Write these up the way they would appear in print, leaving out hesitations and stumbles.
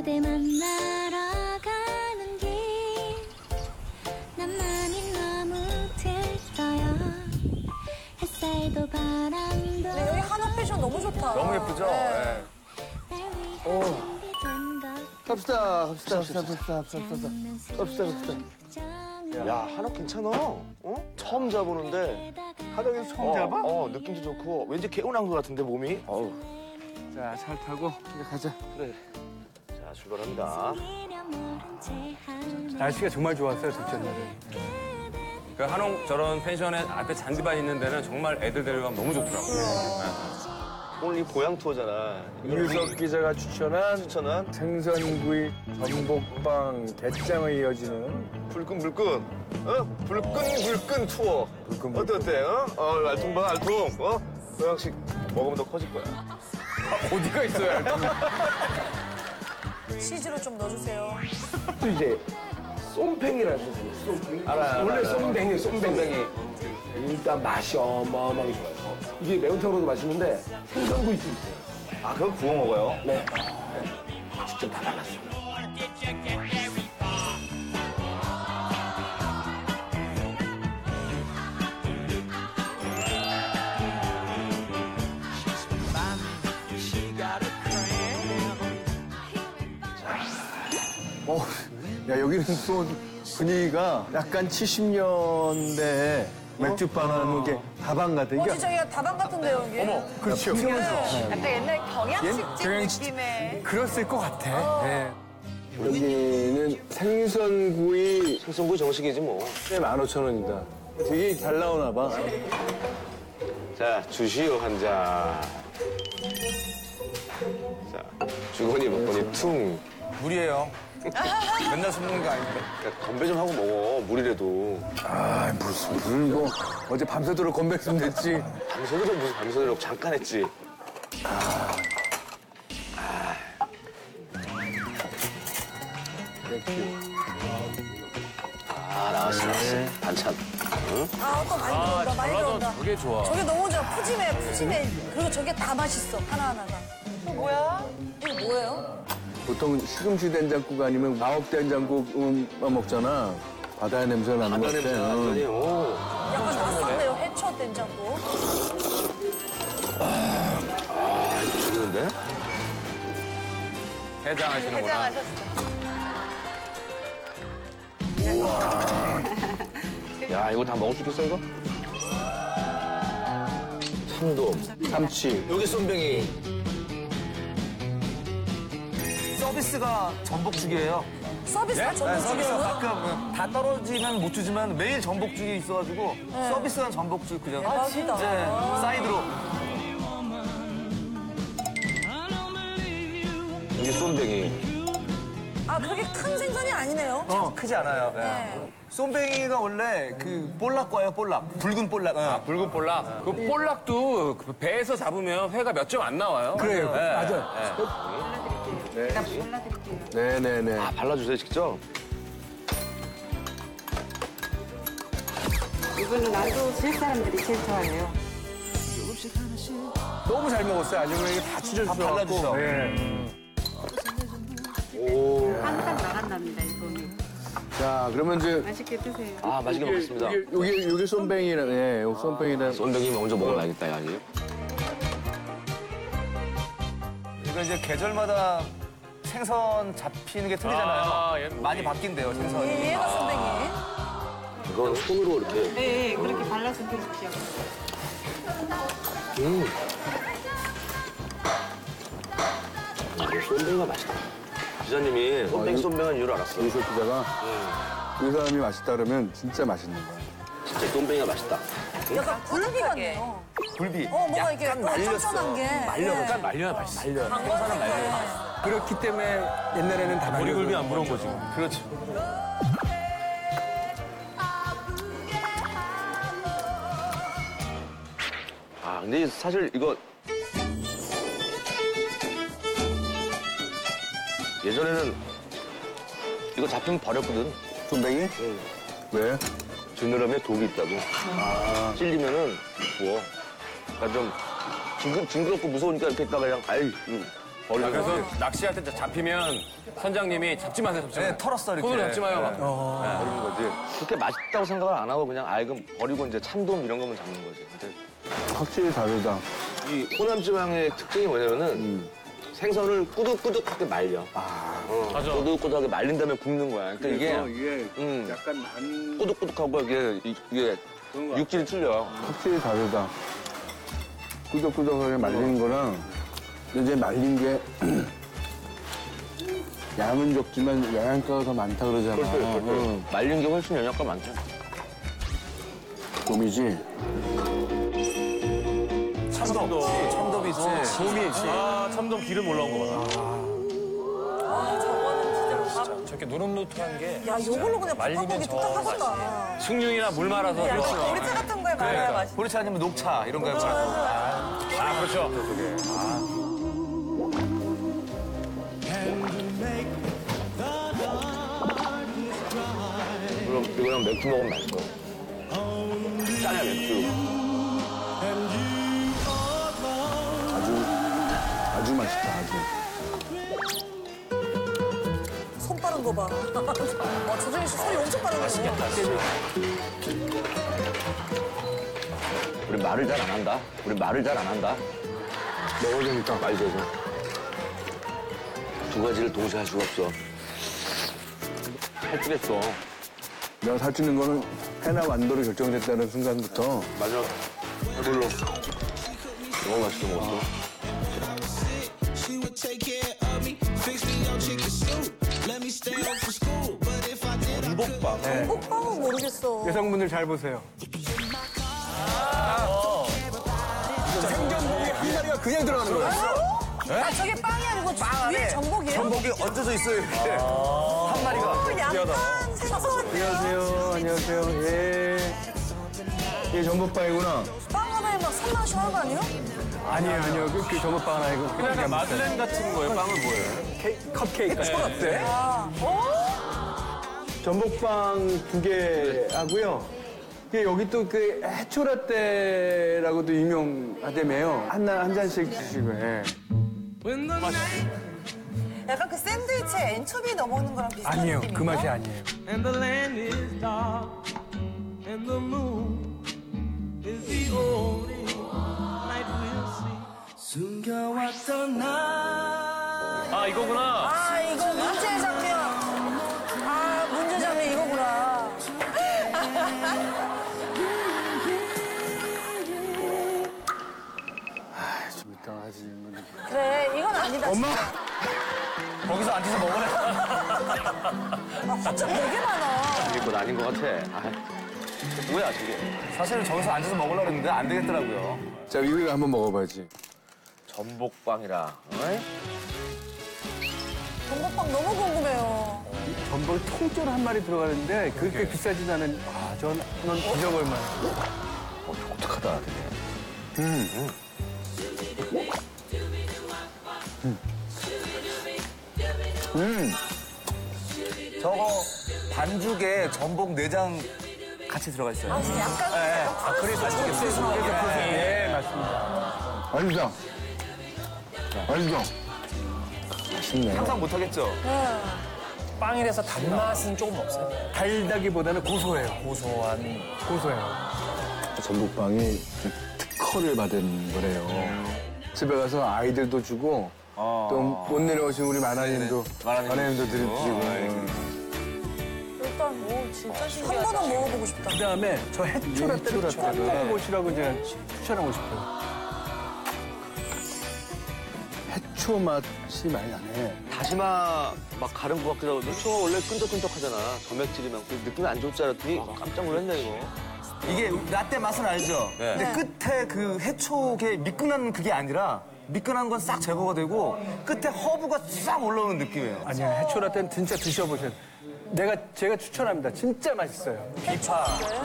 그대 만나러 가는 길 난 마음이 너무 들떠요 햇살도 바람도 근데 여기 한옥 패션 너무 좋다. 너무 예쁘죠? 네. 갑시다. 야, 한옥 괜찮아. 어? 처음 자보는데. 한옥에서 처음 잡아? 느낌도 좋고. 왠지 개운한 것 같은데, 몸이. 어우. 자, 잘 타고 이제 가자. 그래. 자, 출발합니다. 날씨가 정말 좋았어요, 둘째 날은. 그 한옥 저런 펜션에 앞에 잔디밭 있는 데는 정말 애들 데려가면 너무 좋더라고요. 오늘 이 고향 투어잖아. 이유석 기자가 추천한 추천한 생선구이, 전복빵, 게장에 이어지는 불끈불끈. 불끈불끈 투어. 불끈불끈. 어때? 알통봐, 알통. 고향식 먹으면 더 커질 거야. 어디가 있어요? 치즈로 좀 넣어주세요. 또 이제 쏨팽이라는 소스예요. 쏨팽이. 알아요, 원래 알아요. 쏨팽이, 쏨팽이. 일단 맛이 어마어마하게 좋아요. 이게 매운탕으로도 맛있는데 생선구이도 있어요. 아, 그거 구워 먹어요? 네. 직접 다 발랐어요. 야, 여기는 또 분위기가 약간 70년대 맥주빵하는 게 다방 같아. 이게 진짜 여기가 다방 같은데요, 여기? 어머, 그렇죠. 약간 옛날 경양식집 경양식- 느낌의. 그랬을 것 같아. 네. 여기는 생선구이 생선구이 정식이지 뭐. 15,000원이다. 되게 잘 나오나 봐. 자, 주시오 한 잔. 자, 주거니 먹거니 퉁. 물이에요. 맨날 술 먹는 거 아닌데. 야, 건배 좀 하고 먹어, 물이라도. 아, 무슨 물 뭐. 어제 밤새도록 건배했으면 됐지. 밤새도록 무슨 밤새도록 잠깐 했지. 나왔어. 반찬. 또 많이 들어온다, 많이 들어온다. 저게 좋아. 저게 너무 좋아. 푸짐해. 그리고 저게 다 맛있어, 하나하나가. 이거 뭐야? 이거 뭐예요? 보통 시금치 된장국 아니면 마법 된장국만 먹잖아. 바다의 냄새가 나는 것 바다 냄새 같아. 나더니, 오. 약간 낯선데요, 해초 된장국. 이거 죽이는데? 해장하시는구나. 야, 이거 다 먹을 수 있겠어, 이거? 참돔. 참치. 여기 쏨뱅이. 서비스가 전복죽이에요. 서비스가 네, 전복죽이에요? 서비스가 가끔 다 떨어지면 못 주지만 매일 전복죽이 있어가지고 서비스한 전복죽 그냥 대박이다. 네, 사이드로. 여기 쏨뱅이. 그렇게 큰 생선이 아니네요. 크지 않아요. 네. 네. 쏨뱅이가 원래 그 볼락과예요, 볼락. 붉은 볼락. 네. 붉은 볼락. 그 볼락도 그 배에서 잡으면 회가 몇 점 안 나와요. 그래요. 네. 맞아요. 네네네. 아, 발라주세요, 직접. 이거는 나도 질 사람들이 제일 좋아해요. 너무 잘 먹었어요. 아주 그냥 이게 다 다 찢어주셔서. 발라주셔. 항상 나간답니다, 이거는. 자, 그러면 이제 맛있게 드세요. 아, 맛있게 먹겠습니다. 요게 쏨뱅이라, 예, 요 쏨뱅이라. 쏨뱅이 먼저 먹어봐야겠다, 야, 이제. 이거 이제 계절마다 생선 잡히는 게 틀리잖아요. 얘는 많이 바뀐대요, 생선이. 얘가 선뱅이. 이건 손으로 이렇게. 네, 그렇게 발라서 드십시오. 쏨뱅이가 맛있다. 기자님이 쏨뱅한 이유를 알았어. 이석 기자가 그 사람이 맛있다 그러면 진짜 맛있는 거야. 진짜 쏨뱅이가 맛있다. 약간 굴비 같네요. 굴비. 뭔가 이렇게 쫀쫀한 게. 말려, 약간 말려야 맛있어. 생선은 말려요. 그렇기 때문에 옛날에는 다 보리굴비 안 물어본 거지. 그렇죠. 아, 근데 사실 이거 예전에는 이거 잡히면 버렸거든. 쏨뱅이? 왜? 지느러미에 독이 있다고. 찔리면은 부어. 그러니까 좀 징그럽고 무서우니까 이렇게 있다가 그냥 아이 그래서 낚시할 때 잡히면 선장님이 잡지 마세요, 잡지 마세요. 네, 털었어, 이렇게. 손으로 잡지 마요. 막. 버리는 거지. 그렇게 맛있다고 생각을 안 하고 그냥 알금 버리고 이제 참돔 이런 거면 잡는 거지. 근데 확실히 다르다. 이 호남 지방의 특징이 뭐냐면은 생선을 꾸덕꾸덕하게 말려. 맞아. 꾸덕꾸덕하게 말린 다음에 굽는 거야. 그러니까 이게 약간 난 꾸덕꾸덕하고 이게 육질이 틀려. 확실히 다르다. 꾸덕꾸덕하게 말린 거랑 이제 말린 게 양은 적지만 영양가가 더 많다 그러잖아. 말린 게 훨씬 영양가 많죠. 돔이지. 참돔이 있지. 돔이 있지. 아, 참돔 기름 올라온 거 봐. 아, 저거는 진짜 저렇게 노릇노릇한 게 야, 요걸로 그냥 말리면 볶아보기 저 뚝딱하겠다. 숭늉이나 물 말아서. 야, 그렇죠. 보리차 같은 거에 말아야 맛있어. 보리차 아니면 녹차 이런 거에 말아. 아, 그렇죠. 그럼 이거랑 맥주 먹으면 맛있어. 짜냐 맥주. 아주 맛있다, 아주. 손 빠른 거 봐. 조정희 씨 손이 엄청 빠르네. 맛있겠다. 우리 말을 잘 안 한다. 먹어야 되니까. 말이죠. 두 가지를 동시에 할 수가 없어. 살찌겠어. 내가 살찌는 거는 해나 완도로 결정됐다는 순간부터 맞아. 배불러. 너무 맛있게 먹었어. 전복빵은 모르겠어. 여성분들 잘 보세요. 생전복이 한 마리가 그냥 들어가는 거예요. 아, 저게 빵이 아니고 위에 전복이에요? 전복이 얹어져 있어요, 이렇게. 한 마리가. 양반 생선. 안녕하세요. 안녕하세요. 예. 이게 전복빵이구나. 빵 하나에 막 3만 원씩 하는 거 아니에요? 아니에요. 그 전복빵 아니고. 그냥 마들렌 같은 거예요. 빵은 뭐예요? 컵케이크. 어때? 전복빵 2개 하고요. 여기 또 그 해초라떼라고도 유명하다며요. 한 잔씩 드시고. 예. 약간 그 샌드위치에 엔초비 넣어먹는 거랑 비슷한 아니에요. 느낌인가? 그 맛이 아니에요. And the land is dark, and the moon is the only light we'll see. 숨겨왔던 나. 아, 이거구나. 아, 이거 문제 장면. 아, 문제 장면 이거구나. 좀 이따가 하지. 그래, 이건 아니다. 엄마! 거기서 앉아서 먹으래. 아, 진짜 되게 많아. 이건 아닌 것 같아. 뭐야, 저게. 사실은 저기서 앉아서 먹으려고 했는데 안 되겠더라고요. 자, 이거 한번 먹어봐야지. 전복빵이라. 어이? 전복빵 너무 궁금해요. 전복이 통째로 한 마리 들어가는데 그렇게 비싸지도 않은. 아, 전 잊어볼 만. 독특하다, 되게. 저거 반죽에 전복 내장 같이 들어가 있어요. 아, 진짜 약간. 아, 그래서 맛있겠어요. 예, 맞습니다. 맛있다. 맛있어. 맛있네. 항상 못하겠죠? 빵이라서 단맛은 조금 없어요. 달다기보다는 고소해요. 고소해요. 전복빵이 특허를 받은 거래요. 집에 가서 아이들도 주고 또 못 내려오신 우리 마나님도 마나님도 드시고. 일단, 오, 진짜 신기하다. 한 번은 먹어보고 싶다. 그다음에 저 해초라떼를 처음 먹어보시라고 제가 추천하고 싶어요. 해초 맛이 많이 나네. 다시마 막 가른 것 같기도 하고. 저 원래 끈적끈적하잖아. 점액질이 많고. 느낌이 안 좋을 줄 알았더니 깜짝 놀랐네, 이거. 이게 라떼 맛은 알죠? 네. 근데 끝에 그 해초게 미끈한 그게 아니라 미끈한 건 싹 제거가 되고 끝에 허브가 싹 올라오는 느낌이에요. 아니요, 해초라떼는 진짜 드셔보세요. 제가 추천합니다. 진짜 맛있어요. 비파.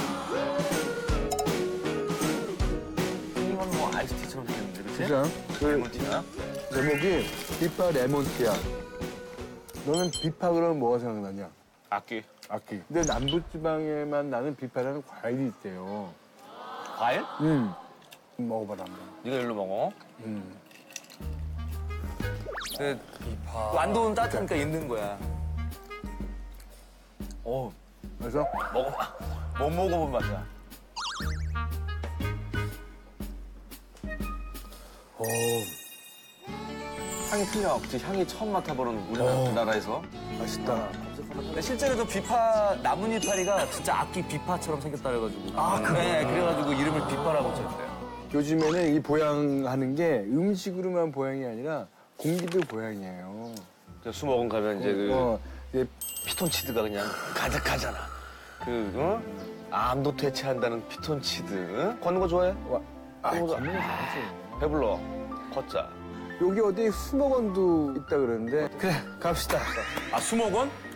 이건 뭐 아이스티처럼 생겼는데, 그치? 진짜? 레몬티나? 제목이 비파 레몬티야. 너는 비파 그러면 뭐가 생각나냐? 악기. 악기. 근데 남부지방에만 나는 비파라는 과일이 있대요. 과일? 먹어봐라 한번. 네가 일로 먹어. 근데 완도는 따뜻하니까 있는 거야. 그래서 못 먹어본 맛이야. 향이 틀려. 향이 처음 맡아보는 우리나라에서. 맛있다. 근데 실제로도 비파 나뭇잎 파리가 진짜 악기 비파처럼 생겼다 그래가지고. 네, 그래가지고 이름을 비파라고 지었대요. 요즘에는 이 보양하는 게 음식으로만 보양이 아니라 공기도 보양이에요. 수목원 가면 이제 이게 피톤치드가 그냥 가득하잖아. 암도 퇴치한다는 피톤치드. 걷는 거 좋아해? 걷는 거 좋아하지. 배불러. 걷자. 여기 어디 수목원도 있다 그러는데 그래 갑시다. 아, 수목원?